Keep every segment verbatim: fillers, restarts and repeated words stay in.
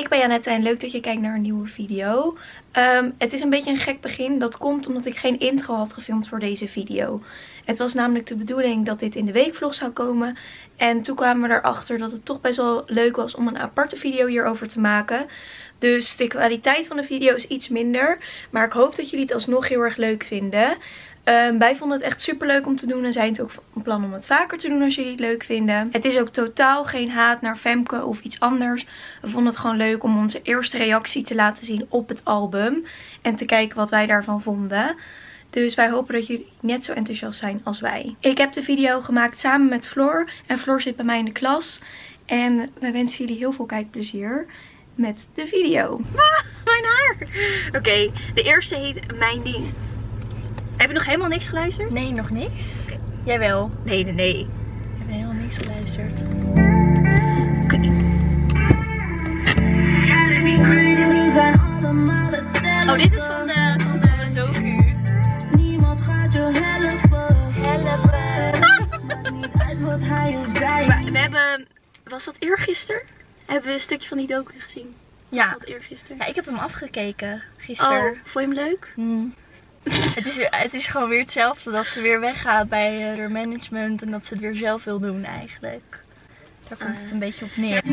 Ik ben Janette en leuk dat je kijkt naar een nieuwe video. Um, het is een beetje een gek begin. Dat komt omdat ik geen intro had gefilmd voor deze video. Het was namelijk de bedoeling dat dit in de weekvlog zou komen. En toen kwamen we erachter dat het toch best wel leuk was om een aparte video hierover te maken. Dus de kwaliteit van de video is iets minder. Maar ik hoop dat jullie het alsnog heel erg leuk vinden. Um, wij vonden het echt super leuk om te doen en zijn het ook van plan om het vaker te doen als jullie het leuk vinden. Het is ook totaal geen haat naar Femke of iets anders. We vonden het gewoon leuk om onze eerste reactie te laten zien op het album. En te kijken wat wij daarvan vonden. Dus wij hopen dat jullie net zo enthousiast zijn als wij. Ik heb de video gemaakt samen met Floor. En Floor zit bij mij in de klas. En wij wensen jullie heel veel kijkplezier met de video. Ah, mijn haar! Oké, okay, de eerste heet Mijn Ding. Heb je nog helemaal niks geluisterd? Nee, nog niks. Okay. Jij wel? Nee, nee, nee. Ik heb helemaal niks geluisterd. Oké. Okay. Oh, dit is van de, van de docu. Niemand gaat je helpen. Helpen. We hebben, was dat eergisteren? Hebben we een stukje van die docu gezien? Ja. Was dat eergisteren? Ja, ik heb hem afgekeken gisteren. Oh, vond je hem leuk? Hmm. het, is, het is gewoon weer hetzelfde, dat ze weer weggaat bij uh, haar management en dat ze het weer zelf wil doen eigenlijk. Daar komt uh. het een beetje op neer.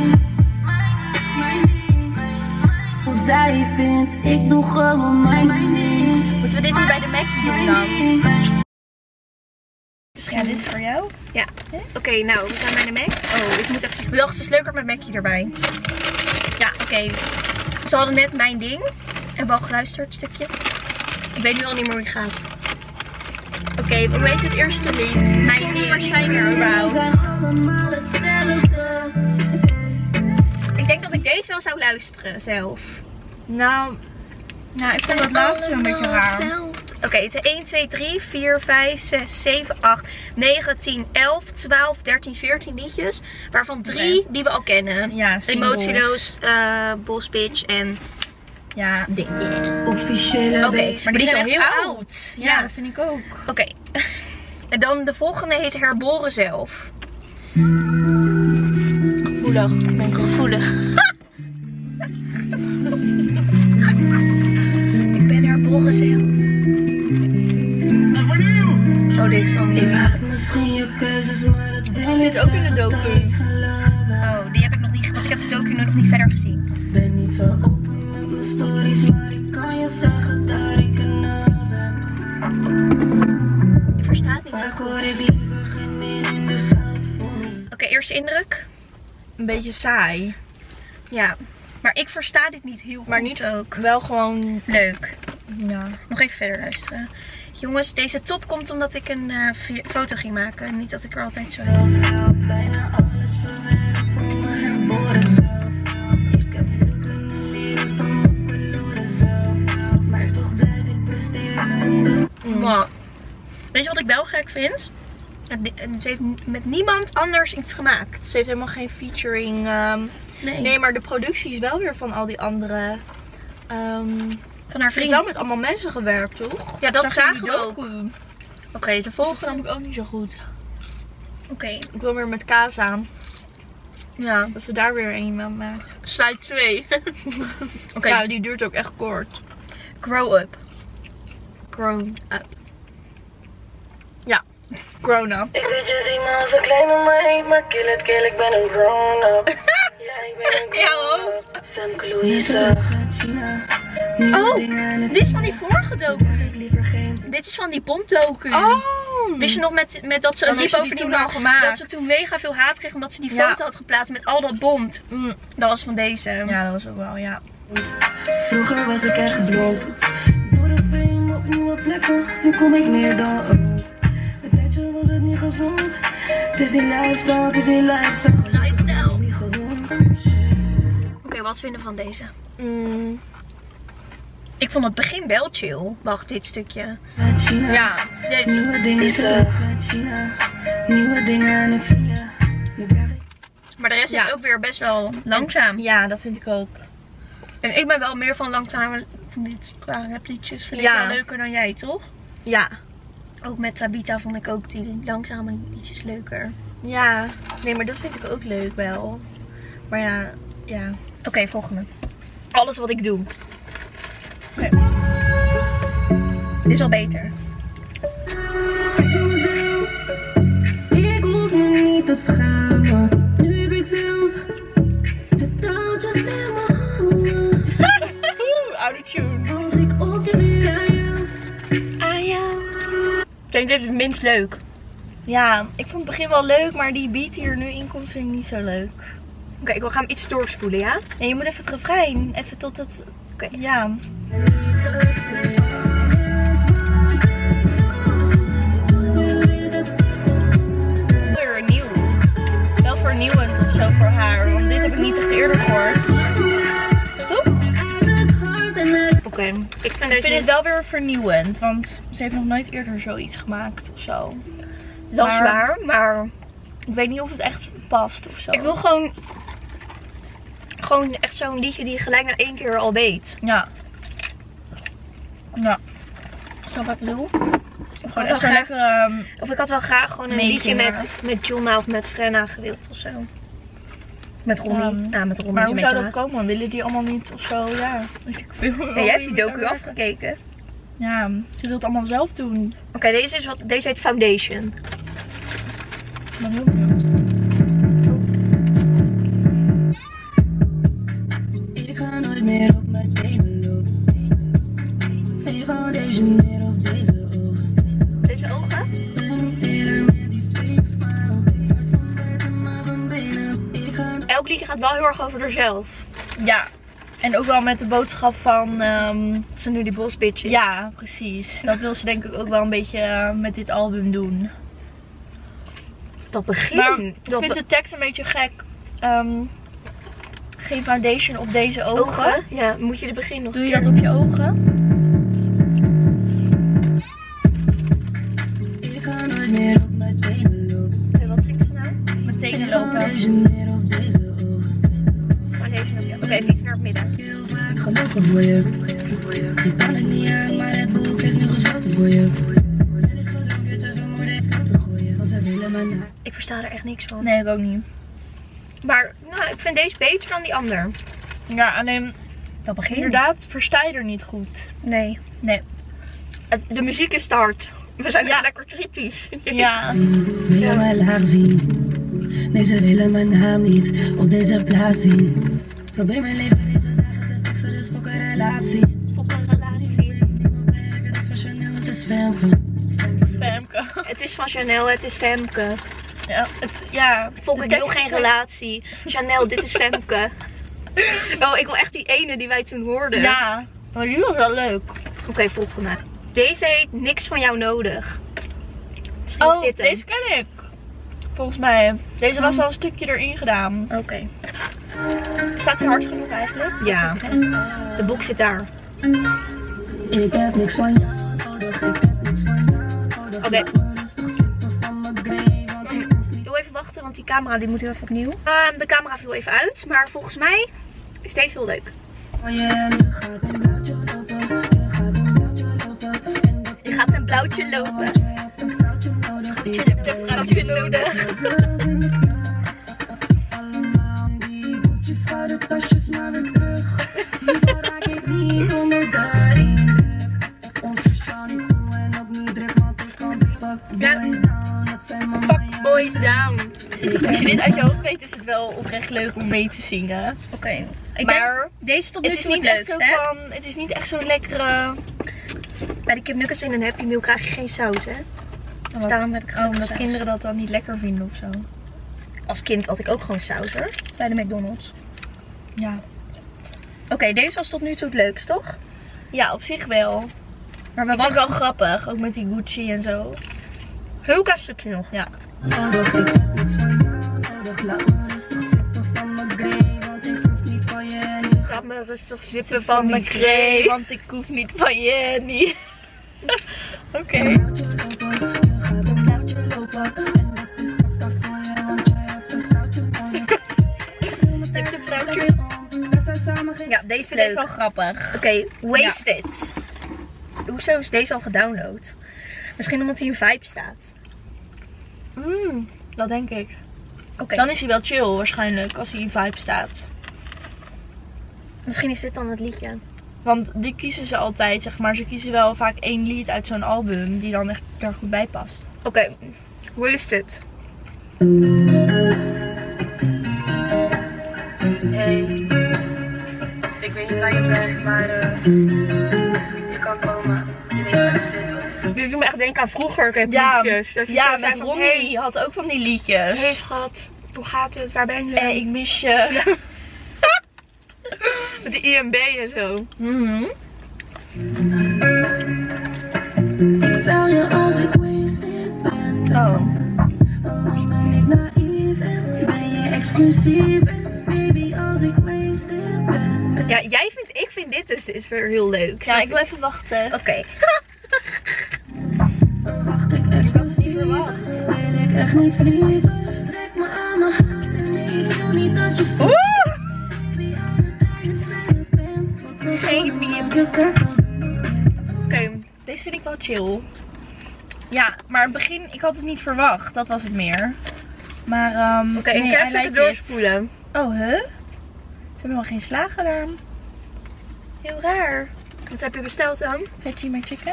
Hoe zij vindt, ik doe gewoon mijn ding. Moeten we dit nu bij de Mackie doen dan? Misschien ja, dit is voor jou? Ja. Oké, okay, nou, we zijn bij de Mac. Oh, ik moet even... We dachten het is leuker met Mackie erbij. Ja, oké. Okay. Ze hadden net Mijn Ding. Hebben we al geluisterd, het stukje. Ik weet nu al niet meer hoe die gaat. Oké, okay, hoe heet het eerste lied? Mijn Ding. Waar zijn er überhaupt? Ik denk dat ik deze wel zou luisteren zelf. Nou, nou ik vind dat laatste een beetje raar. Oké, okay, het is één, twee, drie, vier, vijf, zes, zeven, acht, negen, tien, elf, twaalf, dertien, veertien liedjes. Waarvan drie okay. die we al kennen. Ja, Emotieloos, uh, Boss Bitch en... Ja, de yeah. Officiële. Oké, okay, maar, maar die, die is al heel oud. oud. Ja, ja, dat vind ik ook. Oké. Okay. En dan de volgende heet Herboren Zelf. Gevoelig. Ben ik gevoelig. Ik ben herboren zelf. Oh, dit is van die. Die zit ook in de docu. Oh, die heb ik nog niet, want ik heb de docu nog niet verder gezien. Ik ben niet zo open met mijn stories, maar ik kan je zeggen dat ik een naam heb. Je verstaat niet zo goed. Oké, okay, eerste indruk. Een beetje saai. Ja, maar ik versta dit niet heel goed. Maar niet ook. Wel gewoon leuk. Ja. Nog even verder luisteren. Jongens, deze top komt omdat ik een uh, foto ging maken. Niet dat ik er altijd zo uit zie. Bijna alles verwerkt voor mijn herboren zelf. Ik heb veel kunnen leren van mijn verloren zelf. Maar toch blijf ik presteren. Mm. Weet je wat ik wel gek vind? Ze heeft met niemand anders iets gemaakt. Ze heeft helemaal geen featuring. Um... Nee. nee, maar de productie is wel weer van al die andere. Um... Van haar vriend. Ze heeft wel met allemaal mensen gewerkt, toch? Ja, dat zagen we ook. Oké, okay, de volgende. Dat snap ik ook niet zo goed. Oké. Okay. Ik wil weer met kaas aan. Ja. Dat ze daar weer een aan maken. Sluit twee. Oké. Okay. Ja, die duurt ook echt kort. Grow up. Grown up. Ja. Grown up. Ik weet je zien me als een kleine meid, maar kill it, kill, ik ben een grown up. Ja, ik ben een grown up. Femke Louise. Oh, dit is van die vorige docu. Dit is van die Bond-docu. Oh. Wist je nog met, met dat ze een liep over toen al gemaakt? Dat ze toen mega veel haat kreeg omdat ze die foto ja. had geplaatst met al dat Bond. Mm. Dat was van deze. Ja, dat was ook wel, ja. Vroeger was ik echt blond. Door de fame op nieuwe plekken, nu kom ik meer dan ooit. Een tijdje was het niet gezond. Het is die lifestyle, het is die lifestyle. Lifestyle. Oké, okay, wat vinden we van deze? Mm. Ik vond het begin wel chill. Wacht, dit stukje. Ja. Dit nieuwe dingen. Nieuwe dingen. Maar de rest ja. is ook weer best wel langzaam. Ja, dat vind ik ook. En ik ben wel meer van langzame van dit qua rapliedjes. Vind ja. ik wel leuker dan jij, toch? Ja. Ook met Tabita vond ik ook die langzame liedjes leuker. Ja. Nee, maar dat vind ik ook leuk wel. Maar ja, ja. Oké, okay, volgende. alles wat ik doe. Oké. Okay. Dit is al beter. Ik hoef me niet te schamen. Nu heb ik zelf de touwtjes in mijn handen. Oude tune. Als ik ook weer aan jou. Aan jou. Ik denk dit het minst leuk. Ja, ik vond het begin wel leuk, maar die beat die er nu in komt vind ik niet zo leuk. Oké, okay, ik wil gaan hem iets doorspoelen, ja? Nee, je moet even het refrein. Even tot het... Oké. Okay. Ja. Weer nieuw. Wel vernieuwend of zo voor haar, want dit heb ik niet echt eerder gehoord. Toch? Oké, okay. ik vind, ik vind het wel weer vernieuwend, want ze heeft nog nooit eerder zoiets gemaakt of zo. Dat is waar, maar ik weet niet of het echt past of zo. Ik wil gewoon, gewoon echt zo'n liedje die je gelijk na één keer al weet. Ja. Ja. Snap wat ik bedoel? Of gewoon echt graag, lekker, um, of ik had wel graag gewoon een liedje met, met Jonna of met Frenna gewild of zo. Met Ronnie. Um, ja, met Ronnie. Maar hoe zou dat komen? Willen die allemaal niet of zo? Ja, weet ik veel. Ja, jij hebt die docu afgekeken. Ja, ze wil het allemaal zelf doen. Oké, okay, deze is wat. Deze heet Foundation. Ik ben heel benieuwd. Ik ga nooit meer op mijn tenen lopen. Geen foundation meer op deze ogen. Deze ogen? Elk liedje gaat wel heel erg over haarzelf. Ja. En ook wel met de boodschap van... Um, dat ze nu die boss bitches. Ja, precies. Dat wil ze denk ik ook wel een beetje uh, met dit album doen. Dat begin. Maar ik dat vind de tekst een beetje gek. Um, geen foundation op deze ogen. ogen? Ja, moet je de begin nog... Doe je dat op je ogen? Ik ga nooit meer op mijn tenen lopen. Oké, wat zingt ze nou? Met tenen lopen. Foundation meer op deze ogen. Foundation op je... Oké, okay, even iets naar het midden. Heel vaak gelopen voor je. Ik kan het niet aan, maar het boek is nu gesloten voor je. Het is gedronken te vermoorden, ik kan te gooien. Want ze willen me na. Ik versta er echt niks van. Nee, ik ook niet. Maar, nou, ik vind deze beter dan die ander. Ja, alleen... Dat begin. Inderdaad, versta je er niet goed. Nee. Nee. De muziek is te hard. We zijn ja. echt lekker kritisch. Ja. Wil je mij laag zien? Nee, ze willen mijn naam niet op deze plaats zien. Probeer mijn leven deze dagen te fixen, dus fok een relatie. Fok een relatie. Het is van Chanel, het is Femke. Femke. Het is van Chanel, het is Femke. Ja, het, ja. Fok, ik wil geen relatie. Chanel, dit is Femke. Oh, ik wil echt die ene die wij toen hoorden. Ja, maar die was wel leuk. Oké, okay, volgende. Deze heet Niks van jou nodig. Misschien oh, is dit hem. Deze ken ik. Volgens mij. Deze was al een stukje erin gedaan. Oké. Okay. Staat hij hard genoeg eigenlijk? Ja. De boek zit daar. Ik heb niks van jou nodig. Ik heb niks van jou nodig. Oké. Doe even wachten, want die camera die moet heel even opnieuw. Uh, de camera viel even uit, maar volgens mij is deze heel leuk. Je gaat een blauwtje lopen. Je hebt een vrouwtje nodig. Ja. Fuck boys down. Als je dit uit je hoofd weet, is het wel oprecht leuk om mee te zingen. Oké. Okay. Maar deze tot nu toe het, het leukst, hè? Van, het is niet echt zo'n lekkere... Bij de kipnuggets in een Happy Meal krijg je geen saus, hè? Dus daarom heb ik gewoon oh, omdat kinderen dat dan niet lekker vinden of zo. Als kind had ik ook gewoon saus, hoor. Bij de McDonald's. Ja. Oké, okay, deze was tot nu toe het leukst, toch? Ja, op zich wel. Maar we ik wachten... wel grappig, ook met die Gucci en zo. Hulka stukje nog. Ja. Laat me rustig zippen van mijn grey, want ik hoef niet van Jenny. Oké. Okay. Ja, deze is leuk. Is wel grappig. Oké, okay, Wasted. Ja. Hoezo is deze al gedownload? Misschien omdat hij in vibe staat. Mm, dat denk ik. Okay. Dan is hij wel chill waarschijnlijk als hij in vibe staat. Misschien is dit dan het liedje. Want die kiezen ze altijd, zeg maar. Ze kiezen wel vaak één lied uit zo'n album die dan echt daar goed bij past. Oké, okay. Hoe is dit? Hey, ik weet niet waar je bent, maar uh, je kan komen. Je weet waar je zit. Dit doet me echt denken aan vroeger. Ik heb ja, liedjes. Dat je ja met met Ronnie hey, had ook van die liedjes. Hey schat, hoe gaat het? Waar ben je? Hey, ik mis je. Ja. Met de I M B en zo. Mm-hmm. Oh. Ja, jij vindt, ik vind dit dus is weer heel leuk. Ja, ik wil even wachten. Oké. Okay. Wacht, ik echt was niet verwacht. Wil ik echt niets liever. Trek me aan de hand. Ik wil niet dat je Oeh! Vergeet wie je bent. Oké, deze vind ik wel chill. Ja, maar in het begin, ik had het niet verwacht. Dat was het meer. Maar, um, oké, okay, nee, ik ga even like doorspoelen. Oh, huh? Ze hebben nog geen slaag gedaan. Heel raar. Wat heb je besteld dan? Veggie McChicken.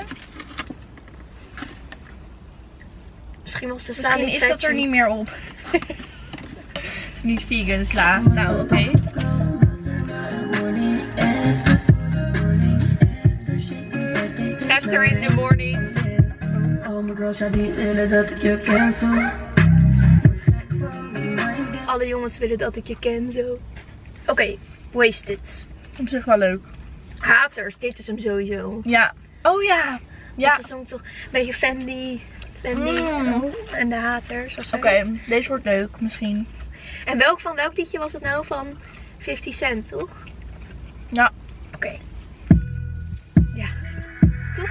Misschien was de sla Misschien niet is veggie. dat er niet meer op. Het is niet vegan sla. Nou, oké. Okay. After in the morning. Alle jongens willen dat ik je ken zo. Oké, okay, Wasted. Op zich wel leuk. Haters, dit is hem sowieso. Ja. Oh ja. Ja. Dat is soms toch een beetje Fendi. Fendi. Mm. En de haters. Oké, okay, deze wordt leuk misschien. En welk van welk liedje was het nou van fifty cent, toch? Ja. Oké. Okay. Ja. Toch?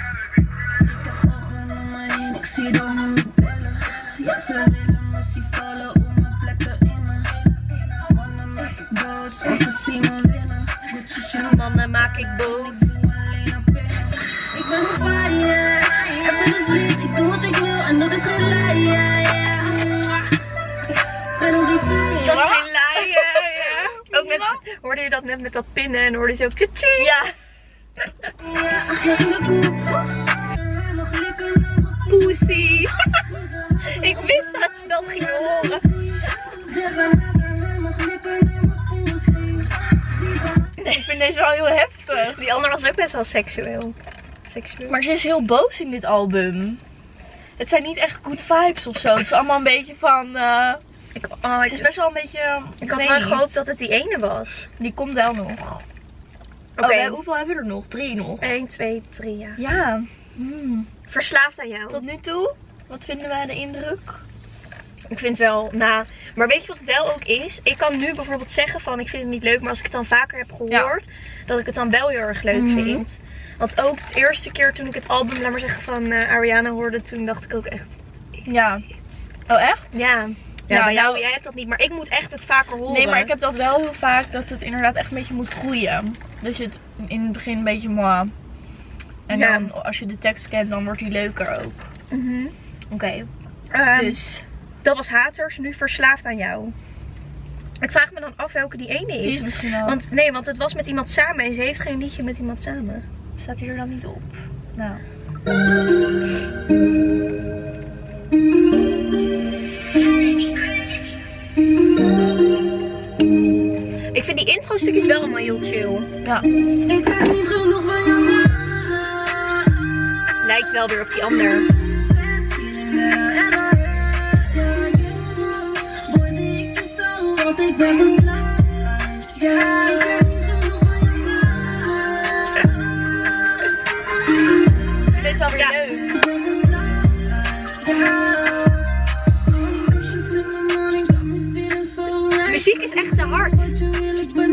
Ik zie dan mijn bellen. Ja, ze willen me zien vallen op mijn plekken in me. Mannen maak ik boos, want ze zien me winnen. Mannen maak ik boos. Ik ben op fire, ik ben een lied, ik doe wat ik wil en dat is geen laaien. Dat is geen laaien, ja. Ook met, hoorde je dat net met dat pinnen en hoorde je zo kaching? Ja. Pussy. Ik wist dat ze dat gingen horen. Nee, ik vind deze wel heel heftig. Die andere was ook best wel seksueel. seksueel. Maar ze is heel boos in dit album. Het zijn niet echt good vibes of zo. Het is allemaal een beetje van... Uh, ik, oh, het is best wel een beetje... Ik, ik had wel gehoopt dat het die ene was. Die komt wel nog. Oké, okay. oh, hoeveel hebben we er nog? Drie nog? één, twee, drie, ja. Ja. Hmm. Verslaafd aan jou. Tot nu toe? Wat vinden wij de indruk? Ik vind wel, nou, maar weet je wat het wel ook is? Ik kan nu bijvoorbeeld zeggen van, ik vind het niet leuk, maar als ik het dan vaker heb gehoord, ja. dat ik het dan wel heel erg leuk mm-hmm. vind. Want ook het eerste keer toen ik het album, laat maar zeggen, van uh, Ariana hoorde, toen dacht ik ook echt, ja. Dit? Oh, echt? Ja. Ja, ja bij jou, jij hebt dat niet, maar ik moet echt het vaker horen. Nee, maar ik heb dat wel heel vaak, dat het inderdaad echt een beetje moet groeien. Dat je het in het begin een beetje moi. En ja. dan, als je de tekst kent, dan wordt die leuker ook. Mm-hmm. Oké. Okay. Um, dus... Dat was Haters, nu Verslaafd aan jou. Ik vraag me dan af welke die ene is. Die is misschien wel... Want, nee, want het was met iemand samen en ze heeft geen liedje met iemand samen. Staat hier dan niet op? Nou. Ik vind die intro stukjes wel allemaal heel chill. Ja. Lijkt wel weer op die ander. Ik ben ja. Dit is wel weer ja. leuk. Muziek is echt te hard. Ik doe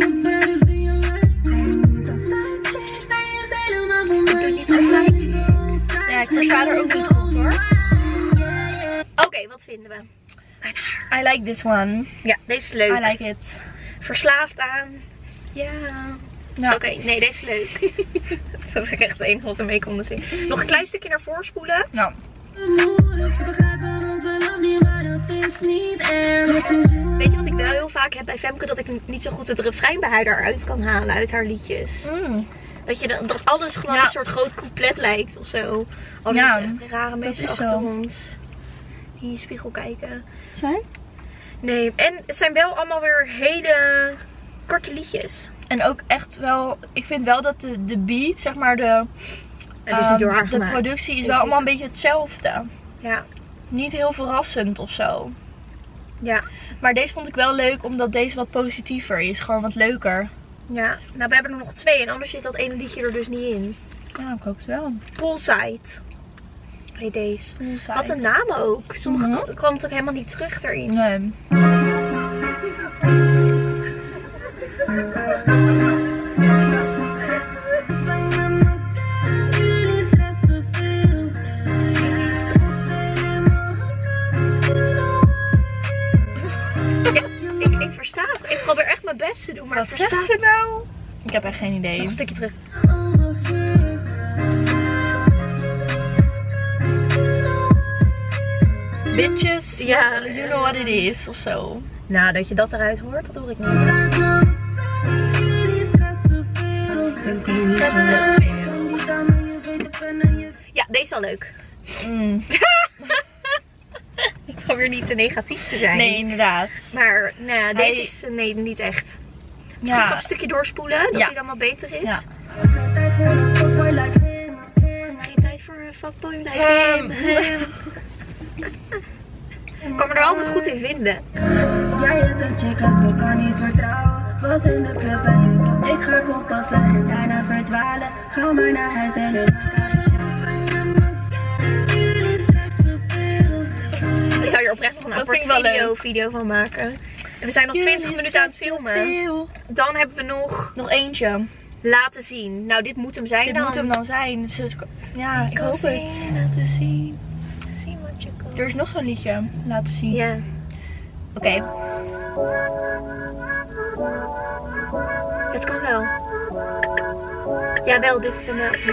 niet aan sidechick. Ja, ik versta er ook niet goed hoor. Oké, okay, wat vinden we? Mijn haar. I like this one. Ja, deze is leuk. I like it. Verslaafd aan. Ja. ja. Oké, okay, nee, deze is leuk. Dat is echt het enige wat we mee konden zien. Nog een klein stukje naar voren spoelen. Nou. Weet je wat ik wel heel vaak heb bij Femke? Dat ik niet zo goed het refrein bij haar eruit kan halen uit haar liedjes. Mm. Dat, je, dat alles gewoon Ja. een soort groot couplet lijkt of zo. Oh, Ja, ja, echt rare mensen is achter zo. ons. Die in je spiegel kijken. Zijn? Nee, en het zijn wel allemaal weer hele korte liedjes. En ook echt wel, ik vind wel dat de, de beat, zeg maar de, Het is niet door haar um, de gemaakt. productie is wel allemaal een beetje hetzelfde. Ja, Niet heel verrassend of zo. ja, Maar deze vond ik wel leuk omdat deze wat positiever is. Gewoon wat leuker. ja. Nou, we hebben er nog twee en anders zit dat ene liedje er dus niet in. Ja, ik hoop het wel. Poolside. Hey, deze. Wat een naam ook. Sommige Mhm. mm kwam het ook helemaal niet terug erin. Nee. Ja, ik, ik versta het. Ik probeer echt mijn best te doen, maar Wat ik versta zegt ze nou? Ik heb echt geen idee. nog een stukje terug. Bitches, Ja. you know what it is of zo. Nou, dat je dat eruit hoort, dat hoor ik niet. Ja, deze is wel leuk. Mm. Ik probeer niet te negatief te zijn. Nee, inderdaad. Maar nou ja, deze Hij- is nee, niet echt. Misschien Ja. nog een stukje doorspoelen, dat Ja. hij dan wel beter is. Ja. Geen tijd voor een fuckboy like Hem. him. Ik kan me er altijd goed in vinden. Jij hebt een chick en ze kan niet vertrouwen. Was in de club en je zegt ik ga goed passen en daarna verdwalen. Ga maar naar huis en je Ik zou hier oprecht nog een Dat apart vind ik wel video, leuk. video van maken. En we zijn nog twintig minuten aan het filmen. Dan hebben we nog Nog eentje. laten zien. Nou, dit moet hem zijn Dit dan. moet hem dan zijn. Dus het- ja, ik hoop het. Laten zien. Laten zien wat je kan. Er is nog zo'n liedje. Laten zien. Ja. Oké. Het kan wel. Jawel, dit is hem wel.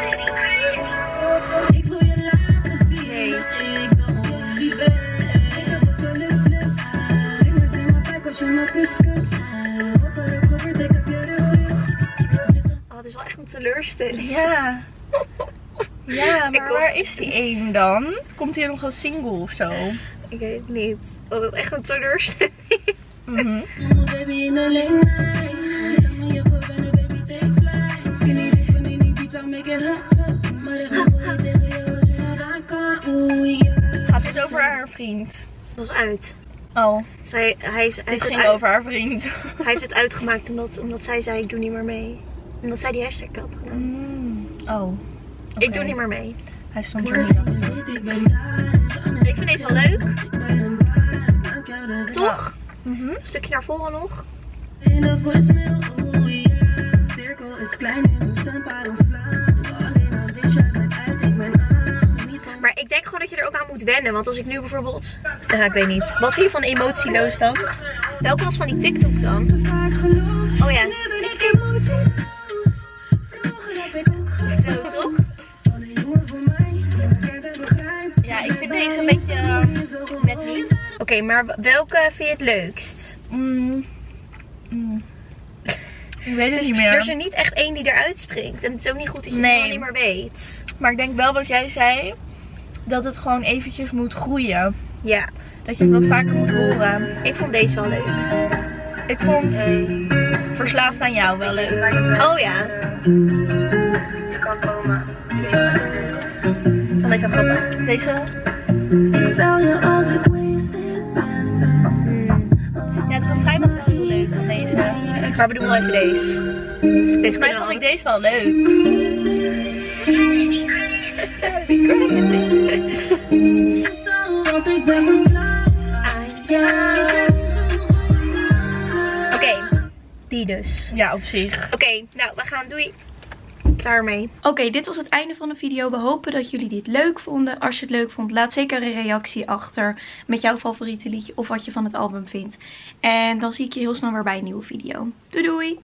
Ik wil je laten zien Nee. dat ik de hobby ben. Ik heb wat je lust lust. Vingers in mijn pijk als je me kust kust. Wat er ook gebeurt, ik heb je rug rug. Oh, het is wel echt een teleurstelling. Ja. Ja, Ik maar hoop- waar is die één dan? Komt hier nog een single of zo? Ik weet het niet. Oh, dat is echt een teleurstelling. Mhm. Baby in a late night. Tell me if I been a baby take flight. Skinny dipping in die beats, I make it hot. Maar ik wil je tegen jou als je naar daar kan. Oeh ja. Gaat dit over haar vriend? Dat was uit. Oh, Zij, hij, is- hij, dit heeft het ging uit- over haar vriend. hij heeft het uitgemaakt omdat, omdat zij zei ik doe niet meer mee. Omdat zij die hashtag had gedaan. Mm. Oh. Ik Oké. doe niet meer mee. Hij stond er niet achter. Ik ben daar. Ik vind deze wel leuk. Ik ben een baas. Dank jou de Toch? Mhm. Een stukje naar voren nog. in de voicemail. Oeh ja. Cirkel is klein in mijn stempa ontslaan. Alleen aan dit jaar zijn uit. Ik ben aangeniet van. Maar ik denk gewoon dat je er ook aan moet wennen. Want als ik nu bijvoorbeeld... Ja, ik weet niet. Wat vind je van emotieloos dan? Welke was van die TikTok dan? Vaak geloof. Oh ja. Nu ben ik emotieloos. Vroeger heb ik ook gehad. Zo toch? Van een jongen voor mij. Ik kent het begrijp. Ja, ik vind deze een beetje uh, net niet. Oké, maar welke vind je het leukst? Mm. Mm. Ik weet het Dus niet meer. er is er niet echt één die eruit springt. En het is ook niet goed dat je Nee. het gewoon niet meer weet. Maar ik denk wel wat jij zei. Dat het gewoon eventjes moet groeien. Ja, Dat je het wat vaker moet horen. ik vond deze wel leuk. Ik vond Verslaafd aan jou wel leuk. Oh ja. Je kan komen. Ik vond deze wel grappig. Deze? Ik bel je als ik wasted ben. Hmm. Ja, het refrein was wel heel leuk van deze. Maar we doen wel even deze. Deze Volgens mij kan vond ik wel. deze wel leuk. Want ik ben verslaafd aan jou. Oké, die dus. Ja, op zich. Oké, nou we gaan, doei. Klaar mee. Oké, dit was het einde van de video. We hopen dat jullie dit leuk vonden. Als je het leuk vond, laat zeker een reactie achter met jouw favoriete liedje of wat je van het album vindt. En dan zie ik je heel snel weer bij een nieuwe video. Doei doei!